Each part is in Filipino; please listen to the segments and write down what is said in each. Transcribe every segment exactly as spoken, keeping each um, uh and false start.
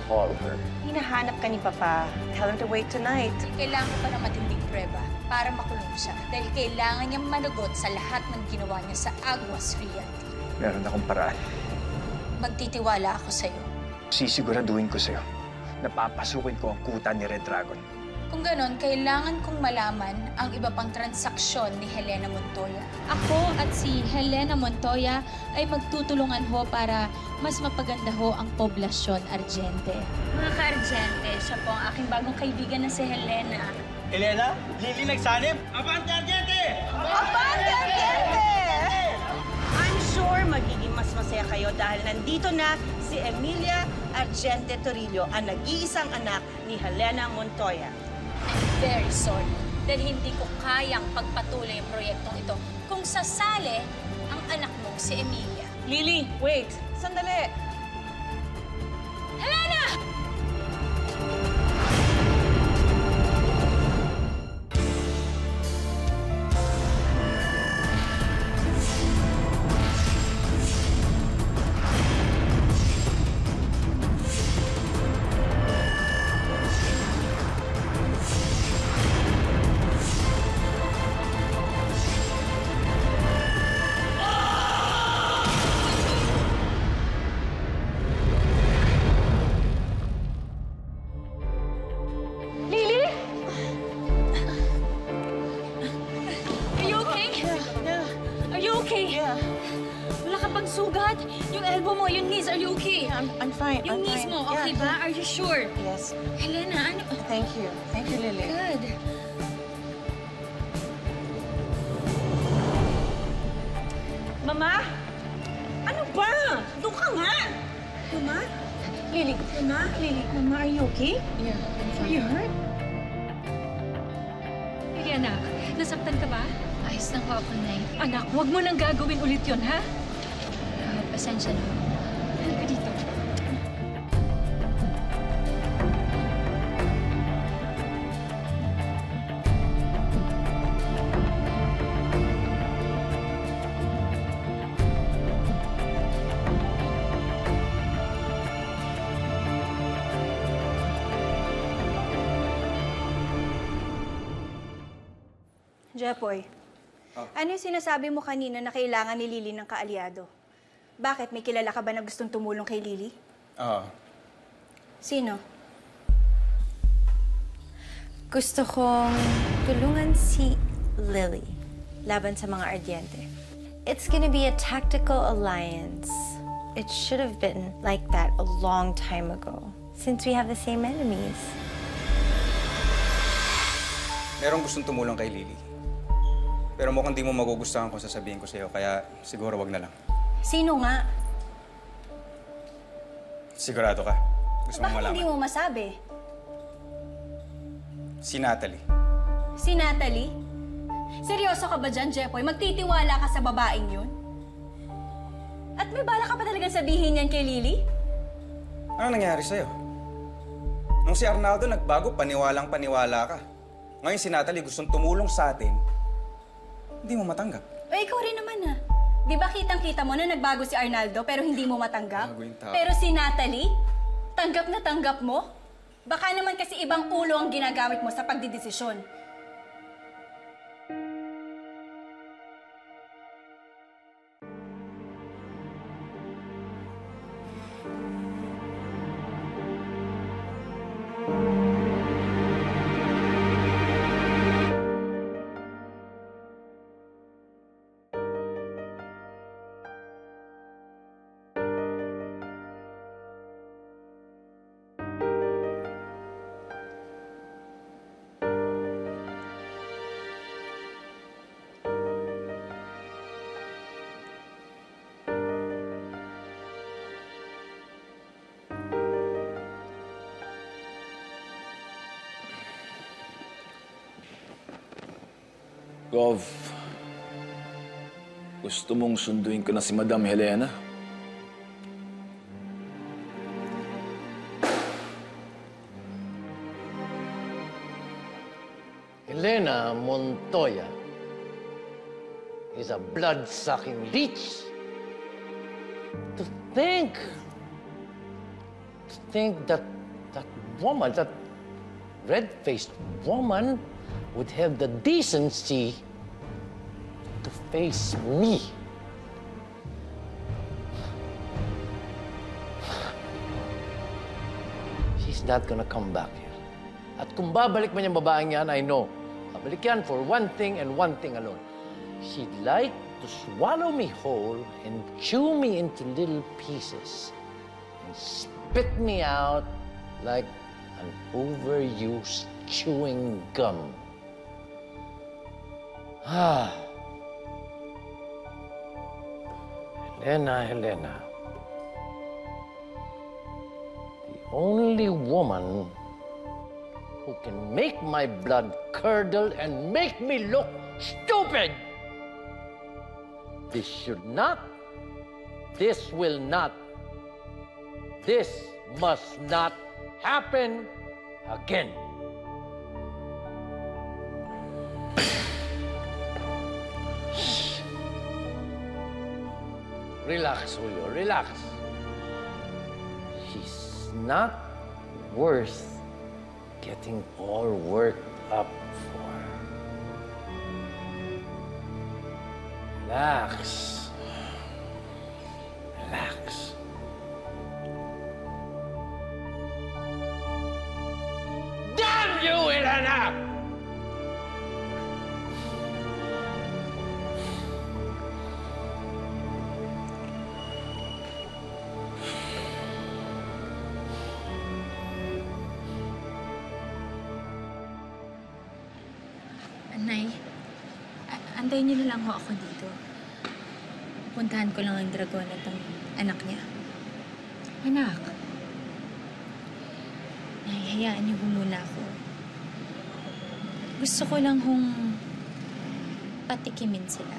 call her. Hinahanap ka ni Papa. Tell him to wait tonight. Kailangan pa ng matinding prueba para makulong siya dahil kailangan niyang managot sa lahat ng ginawa niya sa Aguas Realty. Meron akong paraan. Magtitiwala ako sa'yo. Sisiguraduhin ko sa'yo na papasukin ko ang kuta ni Red Dragon. Kung ganon, kailangan kong malaman ang iba pang transaksyon ni Helena Montoya. Ako at si Helena Montoya ay magtutulungan ho para mas mapaganda ho ang poblasyon Argente. Mga ka-Argente, siya po ang aking bagong kaibigan na si Helena. Helena, Lily nagsanib? Abante Argente! Abante, Argente! I'm sure magiging mas masaya kayo dahil nandito na si Emilia Argente Torillo, ang nag-iisang anak ni Helena Montoya. I'm very sorry dahil hindi ko kayang pagpatuloy ang proyektong ito kung sasali ang anak mong si Emilia. Lily, wait. Sandali. Helena! Sugat? Yung elbow mo, yung knees, are you okay? Yeah, I'm, I'm fine. Yung I'm knees fine. mo, okay yeah. ba? Are you sure? Yes. Helena, ano? Thank you. Thank you, Lily. Good. Mama? Ano ba? Doon ka nga! Mama? Lily? Mama? Lily? Mama, are you okay? Yeah, I'm Are you hurt? Lily, anak, nasaktan ka ba? Ayos lang po ako, Nay. Anak, huwag mo nang gagawin ulit yun, ha? Uh, pasensya na. Halika dito. Jepoy, Oh. ano yung sinasabi mo kanina na kailangan ni Lily ng kaalyado? Bakit? May kilala ka ba na gustong tumulong kay Lily? Oo. Sino? Gusto kong tulungan si Lily laban sa mga Ardiente. It's gonna be a tactical alliance. It should have been like that a long time ago, since we have the same enemies. Merong gustong tumulong kay Lily. Pero mukhang di mo magugustuhan kung sasabihin ko sa'yo, kaya siguro wag na lang. Sino nga? Sigurado ka? Gusto mong Bakit malaman? hindi mo masabi? Si Natalie. Si Natalie? Seryoso ka ba dyan, Jepoy? Magtitiwala ka sa babaeng yun? At may bala ka pa talagang sabihin yan kay Lily? Ano nangyari sa'yo? Nung si Arnaldo nagbago, paniwalang paniwala ka. Ngayon si Natalie gustong tumulong sa atin, hindi mo matanggap. O ikaw rin naman ah. Di ba kitang-kita mo na nagbago si Arnaldo pero hindi mo matanggap? Bago yung tao. Pero si Natalie, tanggap na tanggap mo? Baka naman kasi ibang ulo ang ginagamit mo sa pagdidesisyon. Gov, gusto mong sunduin ko na si Madam Helena? Helena Montoya is a blood-sucking leech. To think, to think that that woman, that red-faced woman, would have the decency to face me. She's not gonna come back here. At kung babalik man yung babaeng yan, I know. Babalik yan for one thing and one thing alone. She'd like to swallow me whole and chew me into little pieces and spit me out like an overused chewing gum. Ah. Helena, Helena. The only woman who can make my blood curdle and make me look stupid. This should not, this will not, this must not happen again. Shh. Relax, Julio, relax. She's not worth getting all worked up for. Relax. Relax. Damn you, Elena! Nay, a- antayin niyo na lang ho ako dito. Puntahan ko lang ang dragon at ang anak niya. Anak, Nay, hayaan niyo ho muna ako. Gusto ko lang hong patikimin sila.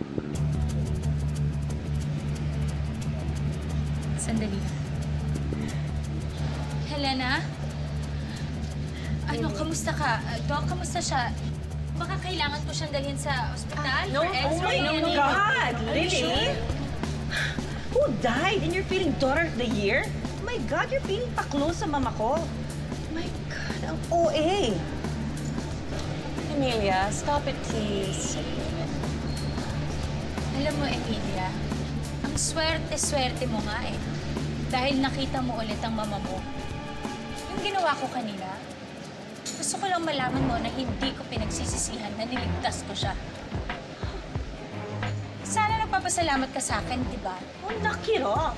Sandali. Helena? Ano, kamusta ka? Uh, Doc, kamusta siya? Baka kailangan ko siyang dalhin sa ospital No, for oh x-ray. my and- God! Are you Really? sure? Who died and you're feeling daughter of the year? Oh my God, you're feeling paklo sa mama ko. Oh my God, ang O A. Emilia, stop it, please. Alam mo, Emilia, ang swerte-swerte mo nga eh. Dahil nakita mo ulit ang mama mo. Yung ginawa ko kanina, gusto ko lang malaman mo na hindi ko pinagsisisihan na niligtas ko siya. Sana nagpapasalamat ka sa akin, di ba? Oh, knock it off.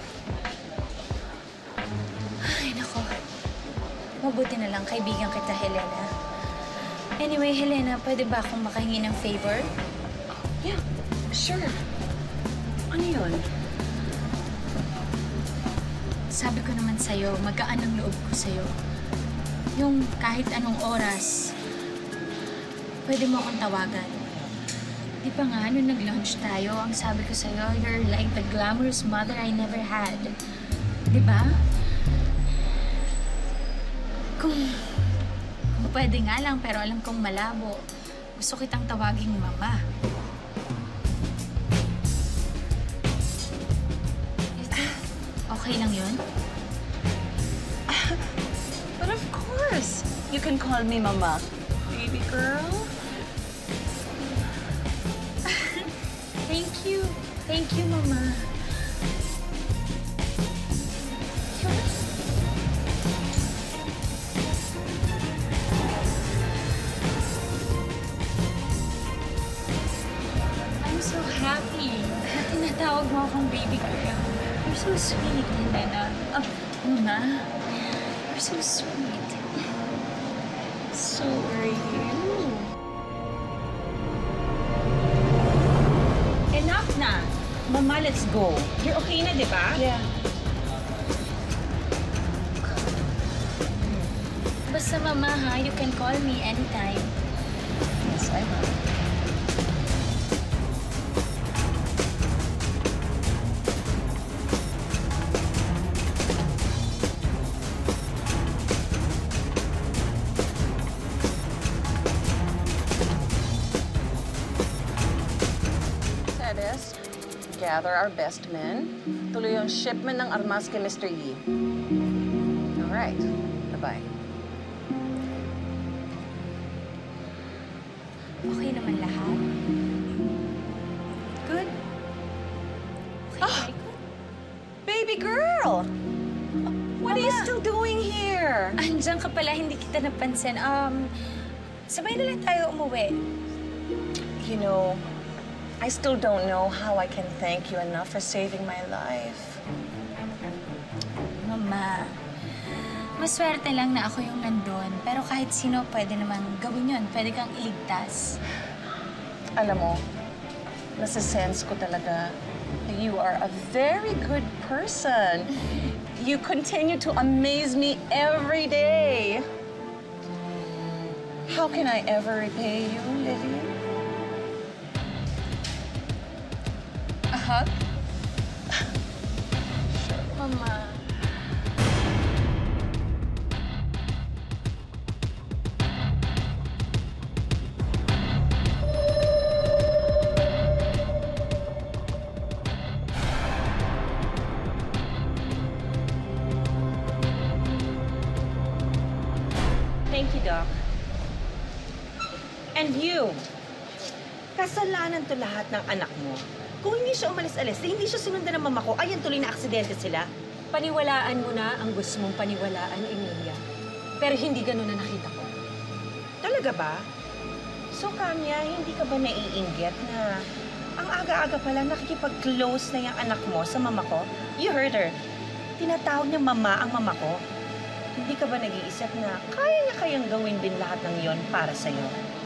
Ay, nako. Mabuti na lang, kaibigan kita, Helena. Anyway, Helena, pwede ba akong makahingi ng favor? Yeah, sure. Ano yun? Sabi ko naman sa'yo, magaan ang loob ko sa'yo. Yung kahit anong oras, pwede mo akong tawagan. Di ba nga, nung nag-lunch tayo, ang sabi ko sa'yo, you're like the glamorous mother I never had. Di ba? Kung, kung pwede nga lang, pero alam kong malabo, gusto kitang tawaging mama. Is that okay lang yun? But of course, you can call me Mama. Baby girl. Thank you. Thank you, Mama. I'm so happy na tinatawag mo akong baby girl. You're so sweet, Helena. Oh, Mama, you're so sweet. So are you. Enough na. Mama, let's go. You're okay na, di ba? Yeah. Basta Mama, ha? You can call me anytime. Yes, I will. Ceres, gather our best men. Tuloy yung shipment ng armas kay Mister Yi. All right. Bye-bye. Okay naman lahat? Good? Okay, very good. Baby girl! What are you still doing here? Andiyan ka pala, hindi kita napansin. Um, sabay na lang tayo umuwi. You know, I still don't know how I can thank you enough for saving my life. Mama, maswerte lang na ako yung nandun. Pero kahit sino pwede namang gawin yun. Pwede kang iligtas. Alam mo, nasa-sense ko talaga na you are a very good person. You continue to amaze me every day. How can I ever repay you, Lily? A hug? Mama. Thank you, Doc. And you, kasalanan to lahat ng anak mo. Kung hindi siya umalis-alis, eh, hindi siya sinundan ng mama ko, ayan tuloy na aksidente sila. Paniwalaan mo na ang gusto mong paniwalaan, Emilia. Pero hindi ganun na nakita ko. Talaga ba? So, Kanya, hindi ka ba naiinggit na ang aga-aga pala nakikipag-close na yung anak mo sa mama ko? You heard her. Tinatawag niya mama ang mama ko. Hindi ka ba nag-iisip na kaya niya kayang gawin din lahat ng yon para sa'yo?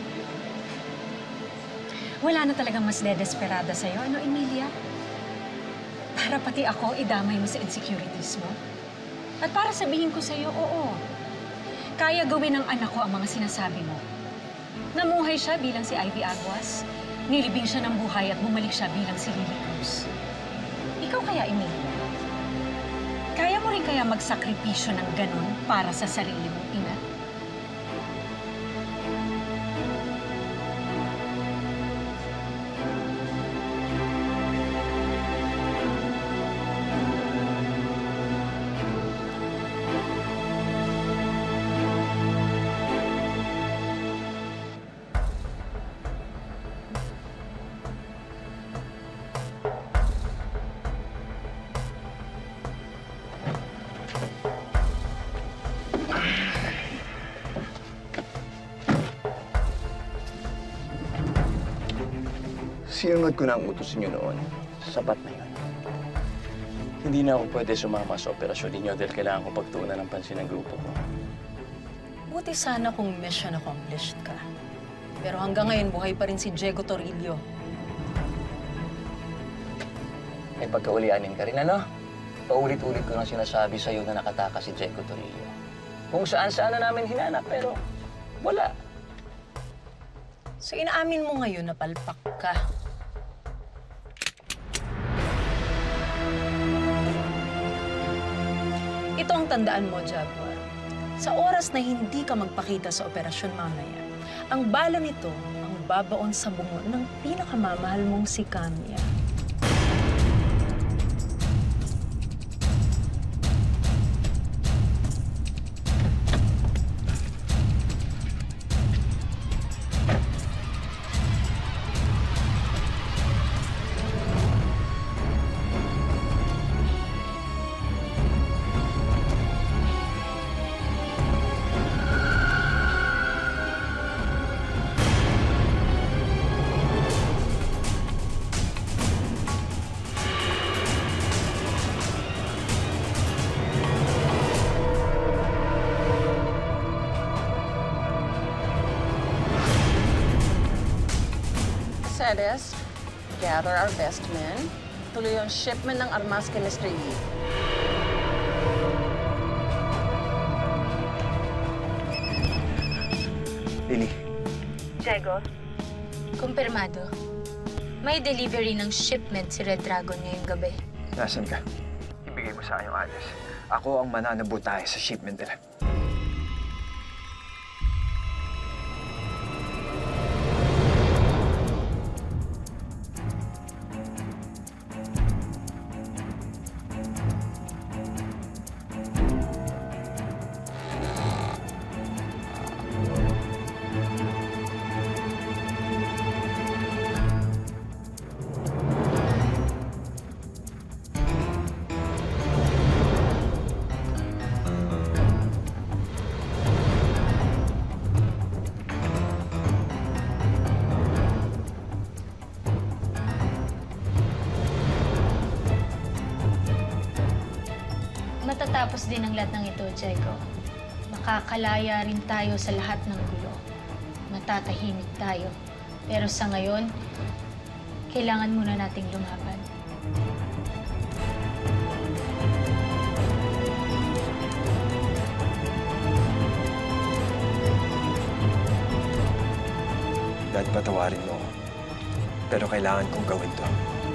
Wala na talagang mas dedesperada sa'yo, ano, Emilia? Para pati ako, idamay mo sa insecurities mo. At para sabihin ko sa'yo, oo. Kaya gawin ng anak ko ang mga sinasabi mo. Namuhay siya bilang si Ivy Aguas. Nilibing siya ng buhay at bumalik siya bilang si Lily Cruz. Ikaw kaya, Emilia? Kaya mo rin kaya magsakripisyo ng ganun para sa sarili mong ina? Sinunod ko na ang utos niyo noon. Sapat na yun. Hindi na ako pwede sumama sa operasyon ninyo dahil kailangan ko pagtuunan ng pansin ng grupo ko. Buti sana kung mission accomplished ka. Pero hanggang ngayon, buhay pa rin si Diego Torillo. May pagkaulianin ka rin, ano? Paulit-ulit ko nang sinasabi sa'yo na nakatakas si Diego Torillo. Kung saan-saan na namin hinanap, pero wala. So inaamin mo ngayon na palpak ka. Ito ang tandaan mo, Jaguar. Sa oras na hindi ka magpakita sa operasyon mamaya, ang bala nito ang babaon sa bungo ng pinakamamahal mong si Kanya. Cedes, gather our best men. Tuloy ang shipment ng armas kay Mister Yi. Lily. Diego. Kumpirmado. May delivery ng shipment si Red Dragon ngayong gabi. Nasaan ka? Ibigay mo sa akin yung address. Ako ang mananabutay sa shipment nila. Matapos din ang lahat ng ito, Diego, makakalaya rin tayo sa lahat ng gulo. Matatahimik tayo. Pero sa ngayon, kailangan muna nating lumaban. Dad, patawarin mo. Pero kailangan kong gawin to.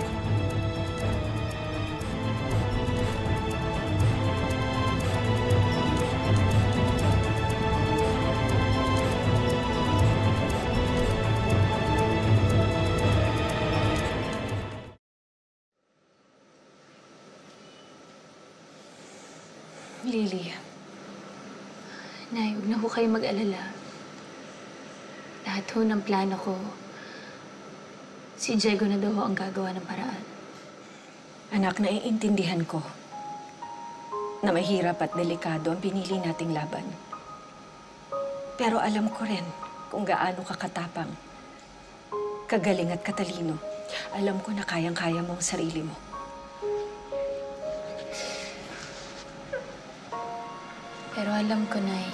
Lily, Nay, huwag na ho kayo mag-alala. Lahat ho ng plano ko, si Diego na daw ho ang gagawa ng paraan. Anak, naiintindihan ko na mahirap at delikado ang pinili nating laban. Pero alam ko rin kung gaano ka katapang, kagaling at katalino. Alam ko na kayang-kaya mo ang sarili mo. Pero alam ko, Nay,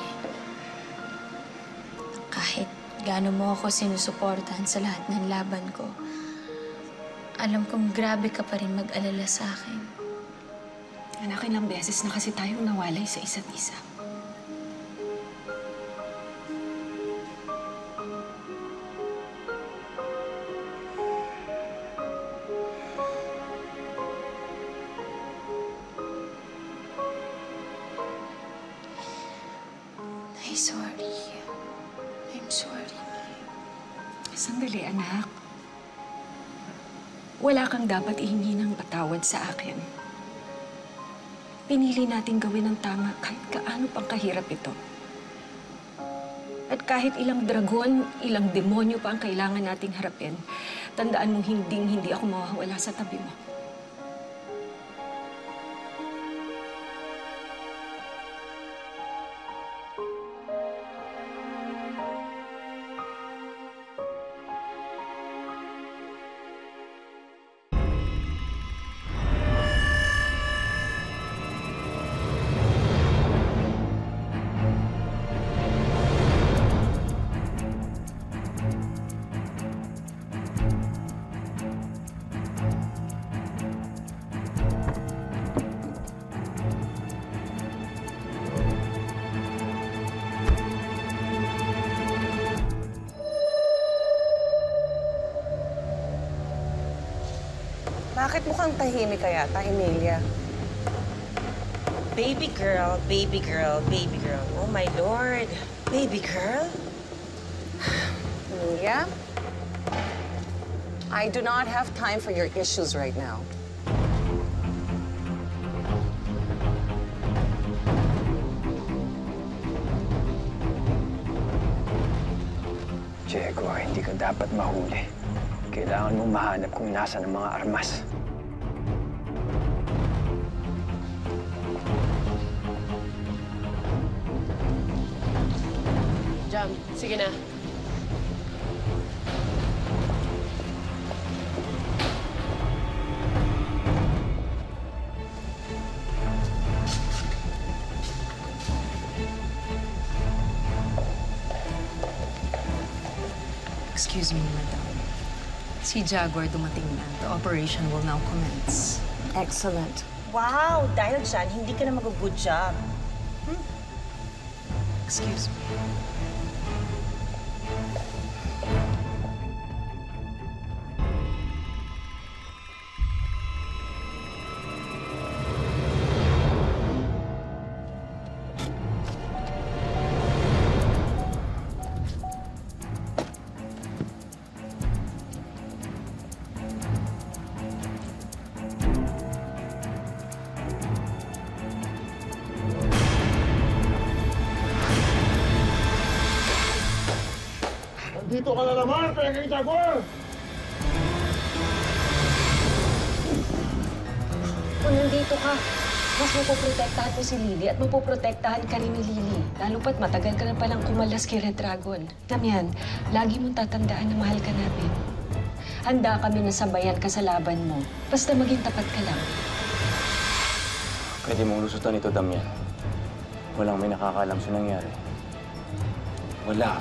kahit gaano mo ako sinusuportahan sa lahat ng laban ko, alam kong grabe ka pa rin mag-alala sa akin. Anak, ilang beses na kasi tayong nawalay sa isa't isa. Ay, sorry. I'm sorry. Sandali, anak. Wala kang dapat ihingi ng patawad sa akin. Pinili natin gawin ang tama kahit kaano pang kahirap ito. At kahit ilang dragon, ilang demonyo pa ang kailangan nating harapin, tandaan mong hinding-hindi ako mawawala sa tabi mo. Bakit mukhang tahimik ka yata, Emilia? Baby girl, baby girl, baby girl. Oh my Lord. Baby girl? Emilia? I do not have time for your issues right now. Diego, hindi ka dapat mahuli. Kailangan mong mahanap kung nasa ng mga armas. Jam, sige na. Excuse me, madam. Si Jaguar dumating na. The operation will now commence. Excellent. Wow! Dahil dyan, hindi ka na mag-good job. Hmm? Excuse me. Dito ka na naman, Pengeng Jaguar! Kung nandito ka, mas mapoprotektahan mo si Lily at mapoprotektahan ka rin ni Lily. Lalo pat matagal ka na palang kumalas kay Red Dragon. Damian, lagi mong tatandaan na mahal ka namin. Handa kami na sabayan ka sa laban mo. Basta maging tapat ka lang. Pwede mong lusutan ito, Damian. Walang may nakakaalam sa nangyari. Wala.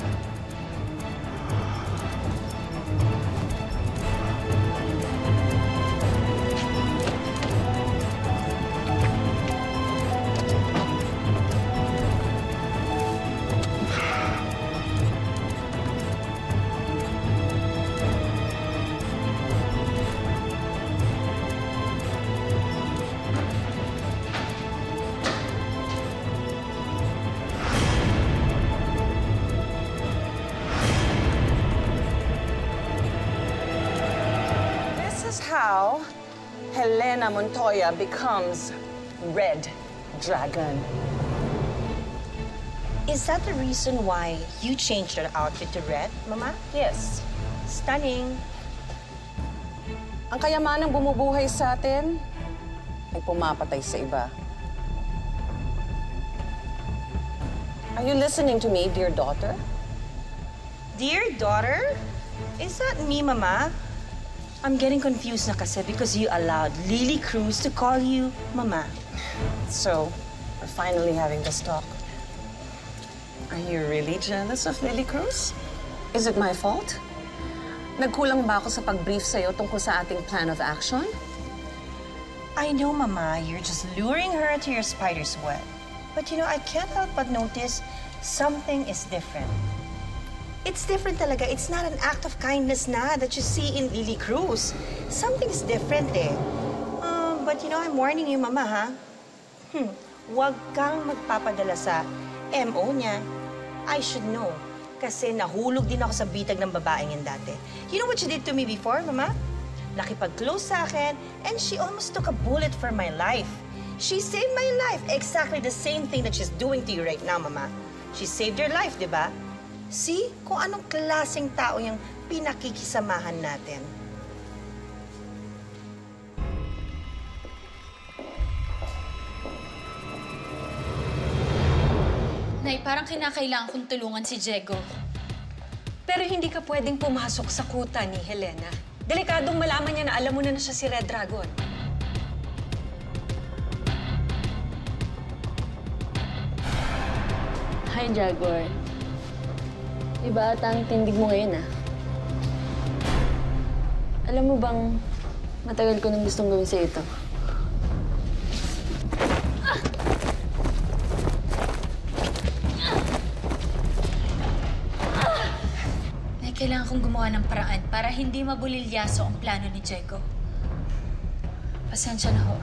This is how Helena Montoya becomes Red Dragon. Is that the reason why you changed your outfit to red, Mama? Yes. Stunning. Ang kayamanang bumubuhay sa atin ay pumapatay sa iba. Are you listening to me, dear daughter? Dear daughter? Is that me, Mama? I'm getting confused na kasi because you allowed Lily Cruz to call you Mama. So, we're finally having this talk. Are you really jealous of Lily Cruz? Is it my fault? Nagkulang ba ako sa pag-brief sa'yo tungkol sa ating plan of action? I know, Mama, you're just luring her to your spider's web. But you know, I can't help but notice something is different. It's different talaga. It's not an act of kindness na that you see in Lily Cruz. Something's different eh. Um, but you know, I'm warning you, Mama, ha? Hmm, huwag kang magpapadala sa M O niya. I should know. Kasi nahulog din ako sa bitag ng babaeng yan dati. You know what she did to me before, Mama? Nakipag-close sa akin, and she almost took a bullet for my life. She saved my life. Exactly the same thing that she's doing to you right now, Mama. She saved your life, di ba? See kung anong klaseng tao yung pinakikisamahan natin. Nay, parang kinakailangan kong tulungan si Diego. Pero hindi ka pwedeng pumasok sa kuta ni Helena. Delikadong malaman niya na alam mo na na siya si Red Dragon. Hi, Jaguar. Iba ata ang tindig mo ngayon, ah. Alam mo bang matagal ko nang gustong gawin sa ito? Nay, kailangan kong gumawa ng paraan para hindi mabulilyaso ang plano ni Diego. Pasensya na ho.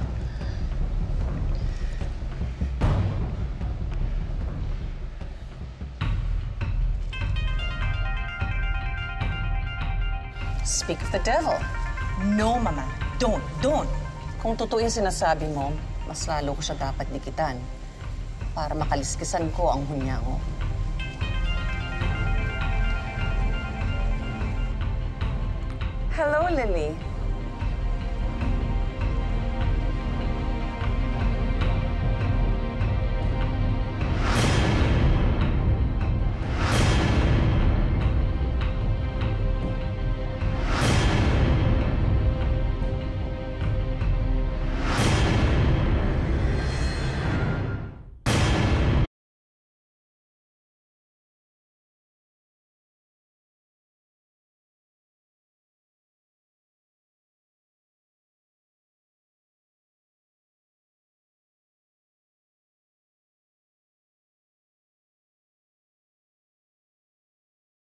Speak of the devil. No, Mama. Don't. Don't. Kung totoo yung sinasabi mo, mas lalo ko siya dapat dikitan para makaliskisan ko ang hunyango. Hello, Lily.